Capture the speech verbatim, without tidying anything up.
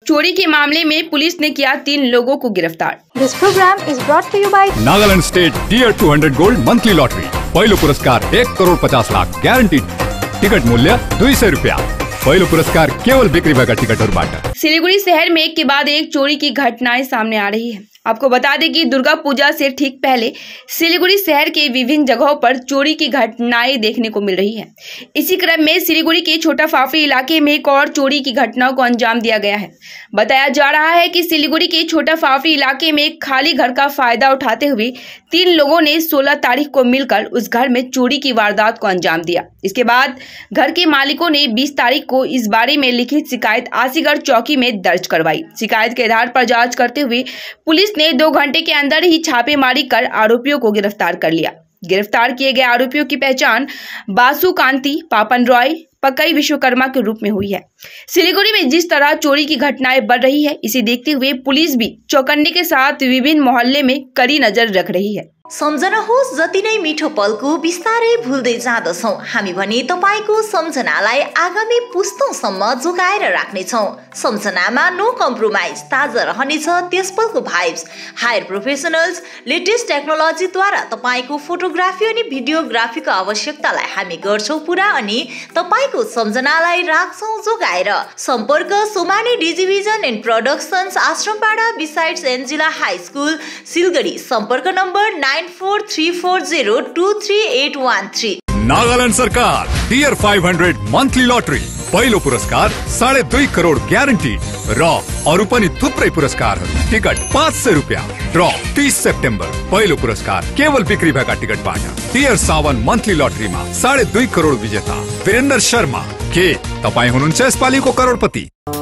चोरी के मामले में पुलिस ने किया तीन लोगों को गिरफ्तार। This program is brought to you by Nagaland state dear two hundred gold monthly lottery. पहिलो पुरस्कार एक करोड़ पचास लाख ग्यारंटीड। टिकट मूल्य दुई सौ रुपया। पहिलो पुरस्कार केवल बिक्री भएका टिकटहरूबाट। सिलीगुड़ी शहर में एक के बाद एक चोरी की घटनाएं सामने आ रही है। आपको बता दें कि दुर्गा पूजा से ठीक पहले सिलीगुड़ी शहर के विभिन्न जगहों पर चोरी की घटनाएं देखने को मिल रही है। इसी क्रम में सिलीगुड़ी के छोटा फाफी इलाके में एक और चोरी की घटनाओं को अंजाम दिया गया है। बताया जा रहा है कि सिलीगुड़ी के छोटा फाफी इलाके में एक खाली घर का फायदा उठाते हुए तीन लोगों ने सोलह तारीख को मिलकर उस घर में चोरी की वारदात को अंजाम दिया। इसके बाद घर के मालिकों ने बीस तारीख को इस बारे में लिखित शिकायत आसीगढ़ चौकी में दर्ज करवाई। शिकायत के आधार पर जांच करते हुए पुलिस ने दो घंटे के अंदर ही छापेमारी कर आरोपियों को गिरफ्तार कर लिया। गिरफ्तार किए गए आरोपियों की पहचान बासु कांति, पापन रॉय, पकई विश्वकर्मा के रूप में हुई है। सिलीगुड़ी में जिस तरह चोरी की घटनाएं बढ़ रही है, इसे देखते हुए पुलिस भी चौकन्ने के साथ विभिन्न मोहल्ले में कड़ी नजर रख रही है। सम्झनुहोस्, जति नै मिठो पलको बिस्तारै भुल्दै जाँदछौँ हामी भने तपाईको सम्झनालाई आगामी पुस्तौँसम्म जोगाएर राख्नेछौँ। सम्झनामा नो कम्प्रोमाइज, ताजा रहनेछ त्यस पलको भाइब्स। हायर प्रोफेसनल्स लेटेस्ट टेक्नोलोजीद्वारा तपाईको फोटोग्राफी अनि भिडियोग्राफीको आवश्यकतालाई हामी गर्छौँ पुरा अनि तपाईको सम्झनालाई राख्छौँ जोगाएर। सम्पर्क Somani digivision and productions, Ashrampara besides Angela high school, Siliguri. सम्पर्क number nine four three four zero two three eight one three. Nagaland सरकार dear five hundred monthly lottery. पहिलो पुरस्कार साढे दुई करोड़ ग्यारंटी र अरु पनि थुप्रै पुरस्कारहरू। टिकट पाँच सय रुपया। ड्र तीस सेप्टेम्बर। पहिलो पुरस्कार केवल बिक्री भएका टिकटबाट। टियर सावन मंथली लॉटरीमा साढे दुई करोड़ विजेता वीरेन्द्र शर्मा। के तपाई हुनुहुन्छ यसपालिको करोडपति?